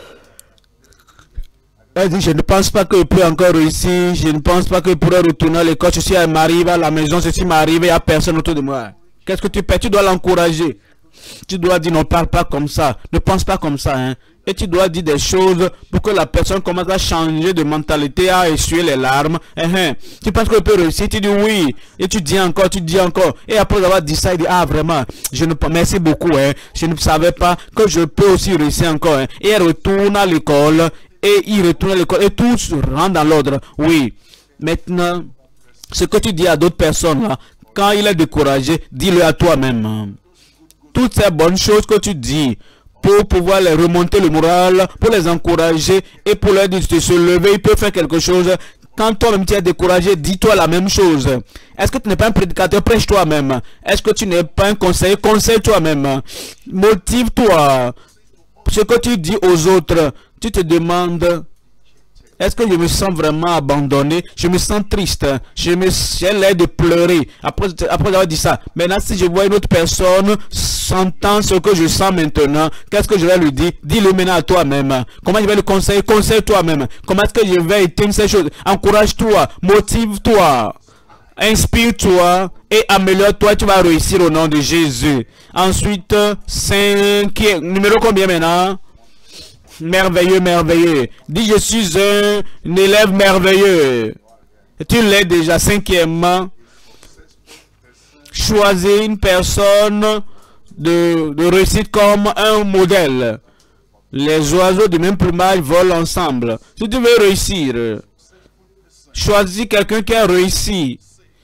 Elle dit, je ne pense pas que je peux encore réussir. Je ne pense pas que je pourrai retourner à l'école. Ceci m'arrive à la maison, ceci m'arrive, il n'y a personne autour de moi. Qu'est-ce que tu fais? Tu dois l'encourager. Tu dois dire, ne parle pas comme ça. Ne pense pas comme ça. Hein. Et tu dois dire des choses pour que la personne commence à changer de mentalité, à essuyer les larmes. Tu penses que tu peux réussir? Tu dis oui. Et tu dis encore. Et après avoir dit ça, il dit, ah vraiment, merci beaucoup. Hein. Je ne savais pas que je peux aussi réussir encore. Hein. Et elle retourne à l'école. Et tout rentre dans l'ordre. Oui. Maintenant, ce que tu dis à d'autres personnes là, quand il est découragé, dis-le à toi-même. Toutes ces bonnes choses que tu dis pour pouvoir les remonter le moral, pour les encourager et pour leur dire de se lever, il peut faire quelque chose. Quand toi-même tu es découragé, dis-toi la même chose. Est-ce que tu n'es pas un prédicateur? Prêche toi-même. Est-ce que tu n'es pas un conseiller? Conseille toi-même. Motive-toi. Ce que tu dis aux autres, tu te demandes, est-ce que je me sens vraiment abandonné? Je me sens triste. J'ai l'air de pleurer. Après avoir dit ça. Maintenant, si je vois une autre personne sentant ce que je sens maintenant, qu'est-ce que je vais lui dire? Dis-le maintenant à toi-même. Comment je vais le conseiller? Conseille toi-même. Comment est-ce que je vais éteindre ces choses? Encourage-toi. Motive-toi. Inspire-toi et améliore-toi. Tu vas réussir au nom de Jésus. Ensuite, numéro combien maintenant? Merveilleux. Dis, je suis un élève merveilleux. Tu l'es déjà. Cinquièmement, choisis une personne de réussite comme un modèle. Les oiseaux du même plumage volent ensemble. Si tu veux réussir, choisis quelqu'un qui a réussi.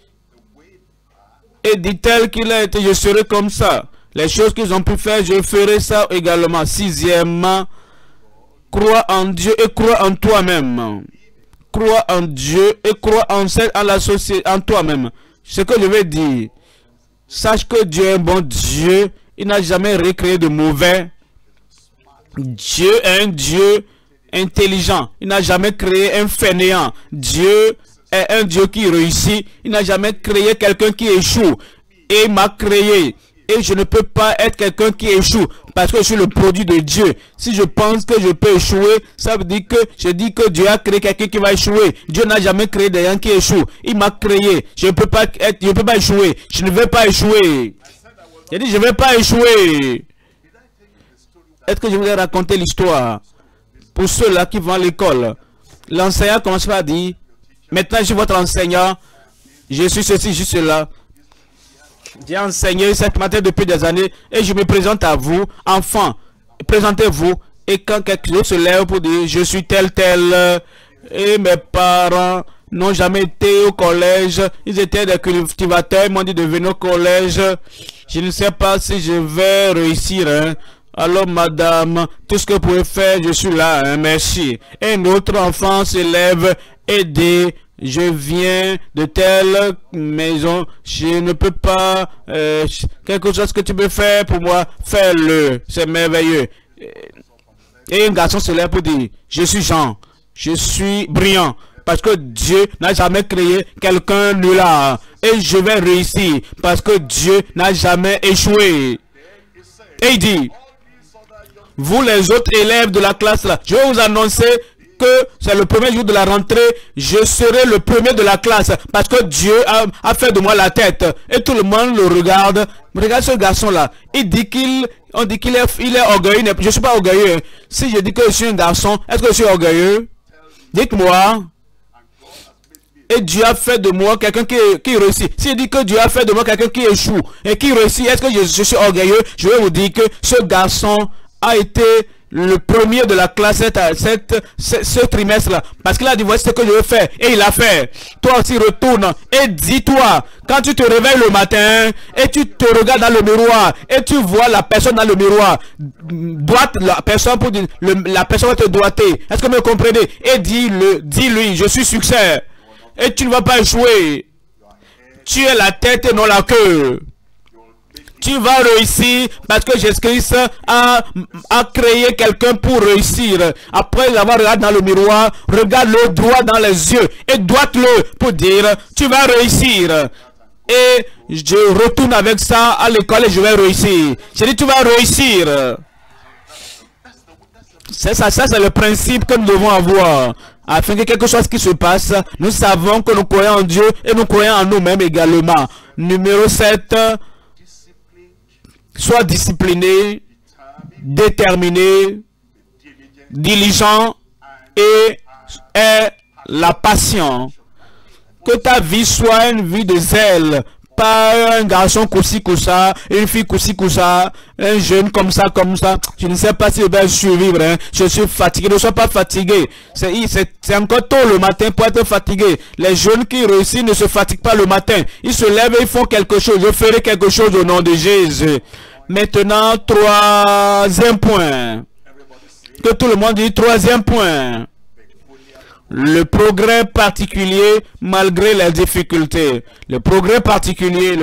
Et dis tel qu'il a été, je serai comme ça. Les choses qu'ils ont pu faire, je ferai ça également. Sixièmement, crois en Dieu et crois en toi-même. Crois en Dieu et crois en la société, en toi-même. Ce que je veux dire, sache que Dieu est un bon Dieu. Il n'a jamais recréé de mauvais. Dieu est un Dieu intelligent. Il n'a jamais créé un fainéant. Dieu est un Dieu qui réussit. Il n'a jamais créé quelqu'un qui échoue. Et il m'a créé. Et je ne peux pas être quelqu'un qui échoue parce que je suis le produit de Dieu. Si je pense que je peux échouer, ça veut dire que je dis que Dieu a créé quelqu'un qui va échouer. Dieu n'a jamais créé des gens qui échouent. Il m'a créé. Je ne peux pas échouer. Je ne vais pas échouer. J'ai dit, je ne vais pas échouer. Est-ce que je voulais raconter l'histoire? Pour ceux-là qui vont à l'école, l'enseignant commence par dire, maintenant je suis votre enseignant, je suis ceci, je suis cela. J'ai enseigné cette matière depuis des années et je me présente à vous, enfants, présentez-vous. Et quand quelqu'un se lève pour dire, je suis tel, et mes parents n'ont jamais été au collège, ils étaient des cultivateurs, ils m'ont dit de venir au collège, je ne sais pas si je vais réussir, hein. Alors madame, tout ce que vous pouvez faire, je suis là, hein, merci. Et notre enfant se lève et dit, je viens de telle maison, je ne peux pas, quelque chose que tu peux faire pour moi, fais-le, c'est merveilleux. Et un garçon se lève pour dire, je suis Jean, je suis brillant, parce que Dieu n'a jamais créé quelqu'un nul là, et je vais réussir, parce que Dieu n'a jamais échoué. Et il dit, vous les autres élèves de la classe là, je vais vous annoncer que c'est le premier jour de la rentrée, je serai le premier de la classe parce que Dieu a fait de moi la tête. Et tout le monde le regarde. Regarde ce garçon là. Il dit on dit qu'il est orgueilleux. Je ne suis pas orgueilleux. Si je dis que je suis un garçon, est-ce que je suis orgueilleux? Dites-moi. Et Dieu a fait de moi quelqu'un qui réussit. Si je dis que Dieu a fait de moi quelqu'un qui échoue et qui réussit, est-ce que je suis orgueilleux? Je vais vous dire que ce garçon a été le premier de la classe ce trimestre-là. Parce qu'il a dit, voici ce que je veux faire. Et il a fait. Toi aussi, retourne. Et dis-toi, quand tu te réveilles le matin, et tu te regardes dans le miroir, et tu vois la personne dans le miroir, doite la personne pour dire, la personne va te doiter. Est-ce que vous me comprenez? Et dis-lui, je suis succès. Et tu ne vas pas échouer. Tu es la tête et non la queue. Tu vas réussir parce que Jésus-Christ a créé quelqu'un pour réussir. Après avoir regardé dans le miroir, regarde-le droit dans les yeux et doite-le pour dire, tu vas réussir. Et je retourne avec ça à l'école et je vais réussir. J'ai dit, tu vas réussir. C'est ça c'est le principe que nous devons avoir. Afin que quelque chose qui se passe, nous savons que nous croyons en Dieu et nous croyons en nous-mêmes également. Numéro 7. Sois discipliné, déterminé, diligent et aie la passion. Que ta vie soit une vie de zèle. Pas un garçon coussi coussa, une fille coussi coussa, un jeune comme ça. Je ne sais pas si je vais survivre. Hein. Je suis fatigué. Ne sois pas fatigué. C'est encore tôt le matin pour être fatigué. Les jeunes qui réussissent ne se fatiguent pas le matin. Ils se lèvent et ils font quelque chose. Je ferai quelque chose au nom de Jésus. Maintenant, troisième point. Que tout le monde dit troisième point. Le progrès particulier malgré les difficultés. Le progrès particulier,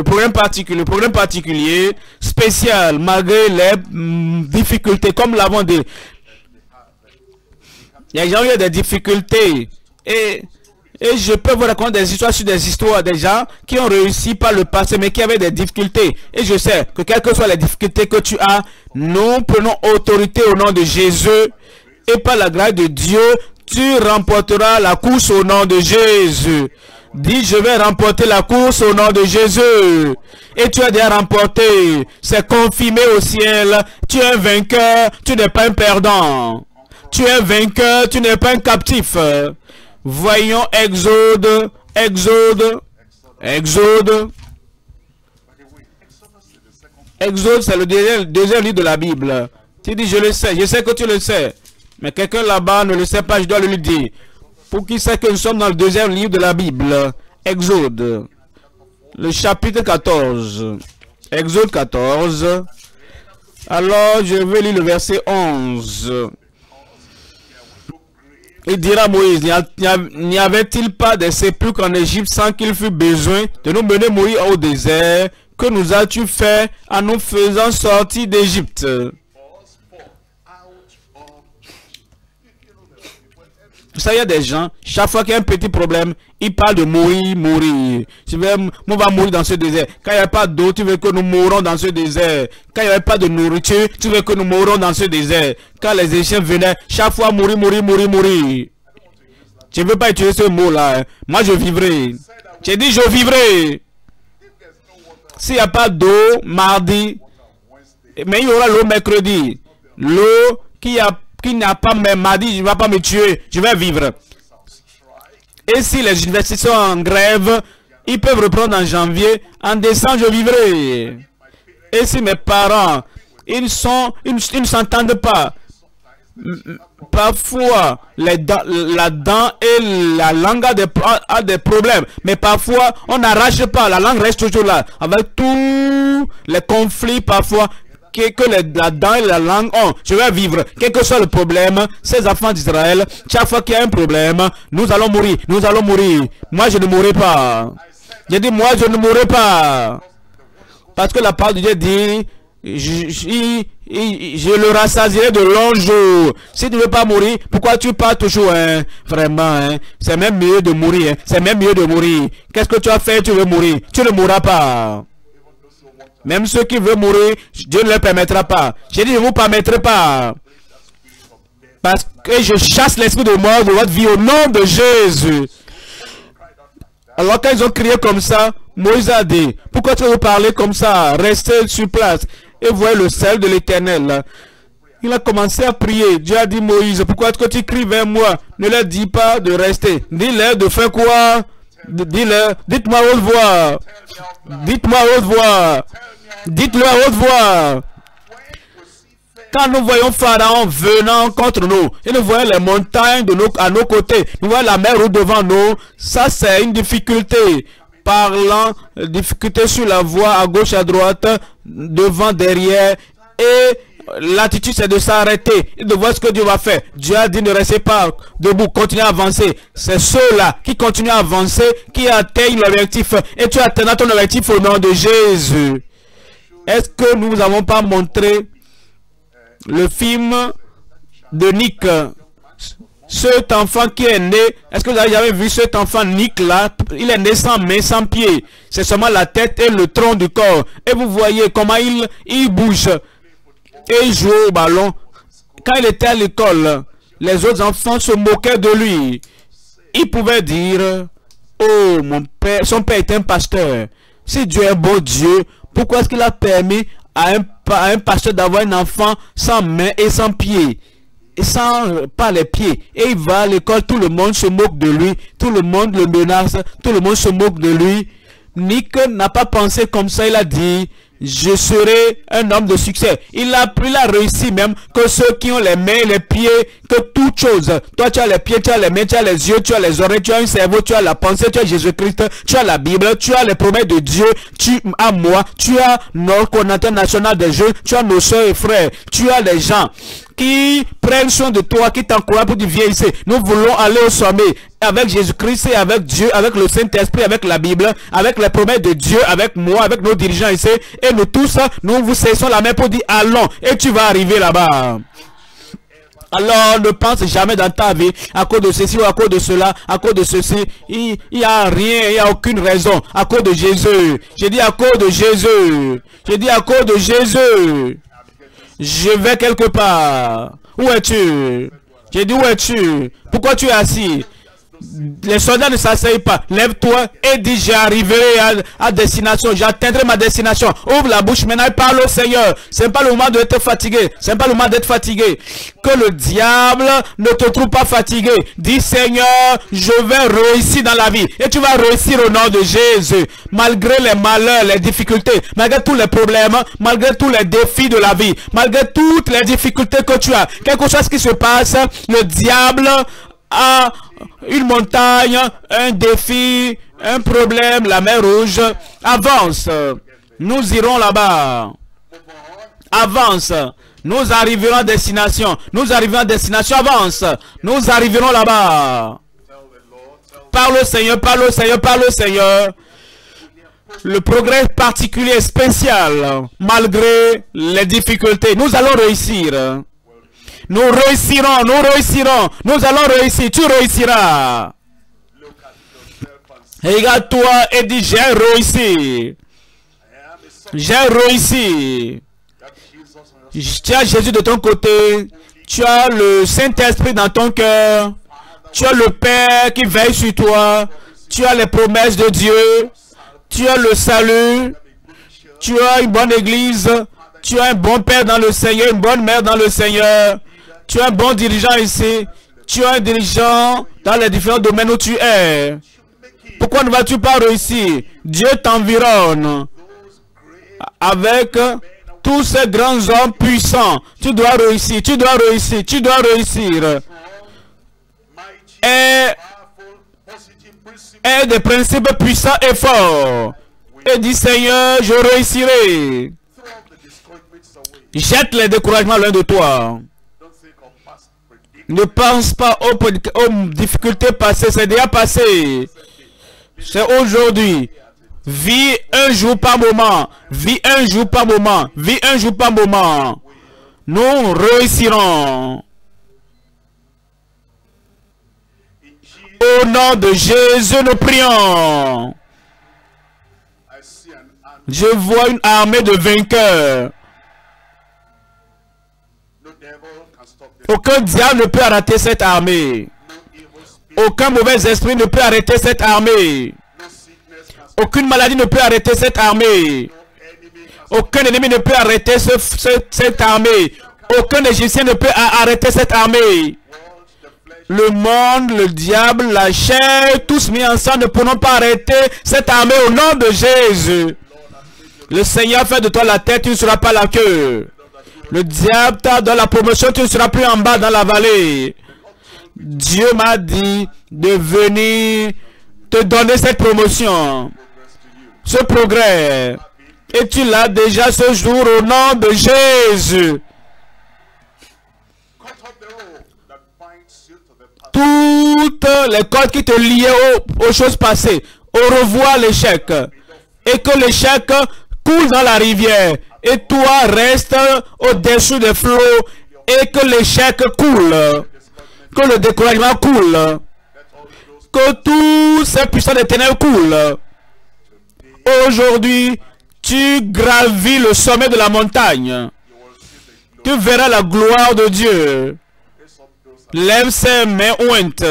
spécial malgré les difficultés, comme l'avons dit. Il y a eu des difficultés et je peux vous raconter des histoires des gens qui ont réussi par le passé mais qui avaient des difficultés. Et je sais que quelles que soient les difficultés que tu as, nous prenons autorité au nom de Jésus et par la grâce de Dieu, tu remporteras la course au nom de Jésus. Dis, je vais remporter la course au nom de Jésus. Et tu as déjà remporté. C'est confirmé au ciel. Tu es un vainqueur, tu n'es pas un perdant. Tu es un vainqueur, tu n'es pas un captif. Voyons Exode. Exode, c'est le deuxième livre de la Bible. Tu dis, je le sais, je sais que tu le sais. Mais quelqu'un là-bas ne le sait pas, je dois le lui dire. Pour qu'il sache que nous sommes dans le deuxième livre de la Bible. Exode. Le chapitre 14. Exode 14. Alors, je vais lire le verset 11. Il dira à Moïse, n'y avait-il pas des sépulcres en Égypte sans qu'il fût besoin de nous mener mourir au désert? Que nous as-tu fait en nous faisant sortir d'Égypte? Vous savez, il y a des gens, chaque fois qu'il y a un petit problème, ils parlent de mourir, mourir. On va mourir dans ce désert. Quand il n'y a pas d'eau, tu veux que nous mourons dans ce désert. Quand il n'y avait pas de nourriture, tu veux que nous mourons dans ce désert. Quand les Égyptiens venaient, chaque fois mourir, mourir, mourir, mourir. Je ne veux pas utiliser ce mot-là. Hein. Moi, je vivrai. J'ai dit, je vivrai. S'il n'y a pas d'eau mardi, mais il y aura l'eau mercredi. L'eau qui n'a pas même mardi, je ne vais pas me tuer. Je vais vivre. Et si les universités sont en grève, ils peuvent reprendre en janvier. En décembre, je vivrai. Et si mes parents, ils ne s'entendent pas. Parfois, la dent et la langue a des problèmes. Mais parfois, on n'arrache pas. La langue reste toujours là. Avec tous les conflits, parfois, que la dent et la langue ont. Je vais vivre. Quel que soit le problème, ces enfants d'Israël, chaque fois qu'il y a un problème, nous allons mourir. Nous allons mourir. Moi, je ne mourrai pas. J'ai dit, moi, je ne mourrai pas. Parce que la parole de Dieu dit, je le rassasierai de longs jours. Si tu ne veux pas mourir, pourquoi tu pars toujours, hein? Vraiment, hein? C'est même mieux de mourir, hein? C'est même mieux de mourir. Qu'est-ce que tu as fait? Tu veux mourir. Tu ne mourras pas. Même ceux qui veulent mourir, Dieu ne leur permettra pas. J'ai dit, je ne vous permettrai pas. Parce que je chasse l'esprit de mort de votre vie au nom de Jésus. Alors quand ils ont crié comme ça, Moïse a dit, pourquoi tu veux parler comme ça? Restez sur place. Et voyez le sel de l'Éternel. Il a commencé à prier. Dieu a dit, Moïse, pourquoi est-ce que tu cries vers moi? Ne leur dis pas de rester. Dis-leur de faire quoi? Dis-leur, dites-moi à haute voix. Dites-moi à haute voix. Dites-le à haute voix. Quand nous voyons Pharaon venant contre nous, et nous voyons les montagnes à nos côtés, nous voyons la mer Rouge devant nous, ça c'est une difficulté. Parlant, difficulté sur la voie, à gauche, à droite, devant, derrière, et l'attitude c'est de s'arrêter et de voir ce que Dieu va faire. Dieu a dit ne restez pas debout, continuez à avancer. C'est ceux-là qui continuent à avancer, qui atteignent l'objectif, et tu atteindras ton objectif au nom de Jésus. Est-ce que nous n'avons pas montré le film de Nick, cet enfant qui est né? Est-ce que vous avez jamais vu cet enfant Nick là? Il est né sans main, sans pied. C'est seulement la tête et le tronc du corps. Et vous voyez comment il bouge. Et il joue au ballon. Quand il était à l'école, les autres enfants se moquaient de lui. Il pouvait dire, oh mon père, son père est un pasteur. Si Dieu est bon Dieu, pourquoi est-ce qu'il a permis à un pasteur d'avoir un enfant sans main et sans pied? Et sans pas les pieds. Et il va à l'école, tout le monde se moque de lui. Tout le monde le menace. Tout le monde se moque de lui. Nick n'a pas pensé comme ça. Il a dit, je serai un homme de succès. Il a réussi même que ceux qui ont les mains et les pieds, que toute chose. Toi, tu as les pieds, tu as les mains, tu as les yeux, tu as les oreilles, tu as un cerveau, tu as la pensée, tu as Jésus-Christ, tu as la Bible, tu as les promesses de Dieu, tu as moi, tu as notre coordinateur national des jeunes, tu as nos soeurs et frères, tu as les gens qui prennent soin de toi, qui t'encouragent pour vieillir. Nous voulons aller au sommet avec Jésus-Christ et avec Dieu, avec le Saint-Esprit, avec la Bible, avec les promesses de Dieu, avec moi, avec nos dirigeants ici. Et nous tous, nous vous cessons la main pour dire allons, et tu vas arriver là-bas. Alors ne pense jamais dans ta vie à cause de ceci ou à cause de cela, à cause de ceci. Il n'y a rien, il n'y a aucune raison. À cause de Jésus. J'ai dit à cause de Jésus. J'ai dit à cause de Jésus. Je vais quelque part. Où es-tu? J'ai dit où es-tu? Pourquoi tu es assis? Les soldats ne s'asseyent pas. Lève-toi et dis j'ai arrivé à destination. J'atteindrai ma destination. Ouvre la bouche maintenant et parle au Seigneur. Ce n'est pas le moment d'être fatigué. Ce n'est pas le moment d'être fatigué. Que le diable ne te trouve pas fatigué. Dis Seigneur, je vais réussir dans la vie. Et tu vas réussir au nom de Jésus. Malgré les malheurs, les difficultés, malgré tous les problèmes, malgré tous les défis de la vie, malgré toutes les difficultés que tu as, quelque chose qui se passe, le diable a une montagne, un défi, un problème, la mer Rouge. Avance. Nous irons là-bas. Avance. Nous arriverons à destination. Nous arriverons à destination. Avance. Nous arriverons là-bas. Parle au Seigneur, parle au Seigneur, parle au Seigneur. Le progrès particulier, spécial, malgré les difficultés. Nous allons réussir. Nous réussirons, nous allons réussir, tu réussiras. Regarde-toi et dis, j'ai réussi. J'ai réussi. Tu as Jésus de ton côté. Tu as le Saint-Esprit dans ton cœur. Tu as le Père qui veille sur toi. Tu as les promesses de Dieu. Tu as le salut. Tu as une bonne église. Tu as un bon père dans le Seigneur, une bonne mère dans le Seigneur. Tu as un bon dirigeant ici. Tu as un dirigeant dans les différents domaines où tu es. Pourquoi ne vas-tu pas réussir? Dieu t'environne avec tous ces grands hommes puissants. Tu dois réussir, tu dois réussir, tu dois réussir. Et des principes puissants et forts. Et dis, Seigneur, je réussirai. Jette les découragements loin de toi. Ne pense pas aux difficultés passées, c'est déjà passé. C'est aujourd'hui. Vis un jour par moment. Vis un jour par moment. Vis un jour par moment. Nous réussirons. Au nom de Jésus, nous prions. Je vois une armée de vainqueurs. Aucun diable ne peut arrêter cette armée. Aucun mauvais esprit ne peut arrêter cette armée. Aucune maladie ne peut arrêter cette armée. Aucun ennemi ne peut arrêter cette armée. Aucun Égyptien ne peut arrêter cette armée. Le monde, le diable, la chair, tous mis ensemble, ne pourront pas arrêter cette armée au nom de Jésus. Le Seigneur fait de toi la tête, tu ne seras pas la queue. Le diable t'a donné la promotion, tu ne seras plus en bas dans la vallée. Dieu m'a dit de venir te donner cette promotion, ce progrès. Et tu l'as déjà ce jour au nom de Jésus. Toutes les cordes qui te liaient aux choses passées, au revoir l'échec. Et que l'échec coule dans la rivière. Et toi reste au-dessus des flots. Et que l'échec coule. Que le découragement coule. Que tous ces puissants des ténèbres coulent. Aujourd'hui, tu gravis le sommet de la montagne. Tu verras la gloire de Dieu. Lève ses mains ointes.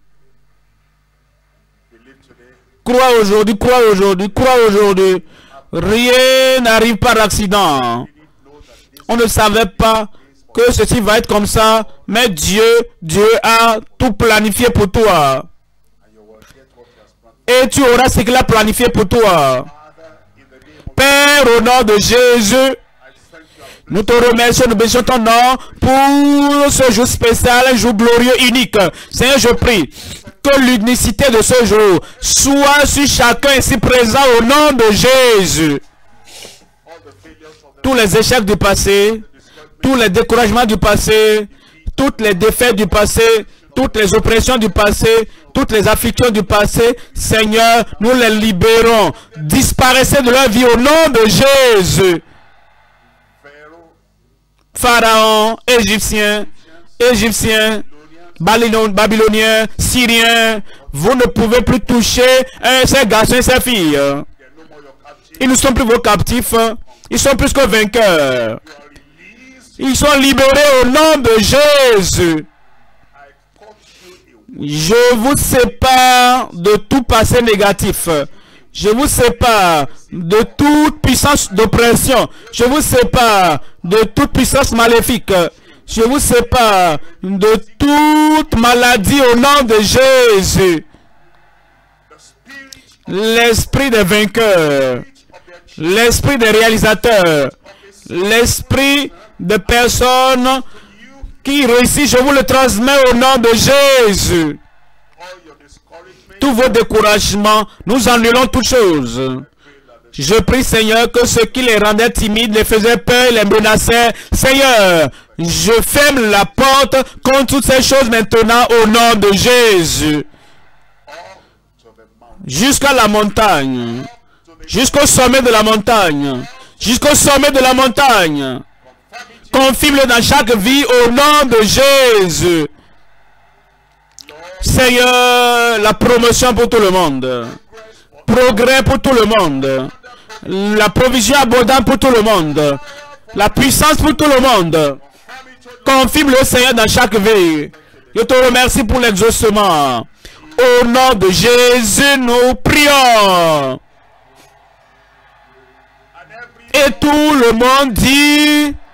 Crois aujourd'hui, crois aujourd'hui, crois aujourd'hui. Rien n'arrive par accident. On ne savait pas que ceci va être comme ça, mais Dieu a tout planifié pour toi. Et tu auras ce qu'il a planifié pour toi. Père, au nom de Jésus, nous te remercions, nous bénissons ton nom pour ce jour spécial, un jour glorieux, unique. Seigneur, je prie que l'unicité de ce jour soit sur chacun ici présent au nom de Jésus. Tous les échecs du passé, tous les découragements du passé, toutes les défaites du passé, toutes les oppressions du passé, toutes les afflictions du passé, Seigneur, nous les libérons. Disparaissez de leur vie au nom de Jésus. Pharaon, Égyptien, Babyloniens, Syriens, vous ne pouvez plus toucher ces garçons et ces filles. Ils ne sont plus vos captifs, ils sont plus que vainqueurs. Ils sont libérés au nom de Jésus. Je vous sépare de tout passé négatif. Je vous sépare de toute puissance d'oppression. Je vous sépare de toute puissance maléfique. Je vous sépare de toute maladie au nom de Jésus. L'esprit des vainqueurs, l'esprit des réalisateurs, l'esprit de personnes qui réussissent, je vous le transmets au nom de Jésus. Tous vos découragements, nous annulons toutes choses. Je prie, Seigneur, que ce qui les rendait timides, les faisait peur, les menaçait. Seigneur, je ferme la porte contre toutes ces choses maintenant au nom de Jésus. Jusqu'à la montagne, jusqu'au sommet de la montagne, jusqu'au sommet de la montagne. Confirme-le dans chaque vie au nom de Jésus. Seigneur, la promotion pour tout le monde. Progrès pour tout le monde. La provision abondante pour tout le monde. La puissance pour tout le monde. Confirme-le, Seigneur, dans chaque vie. Je te remercie pour l'exaucement. Au nom de Jésus, nous prions. Et tout le monde dit...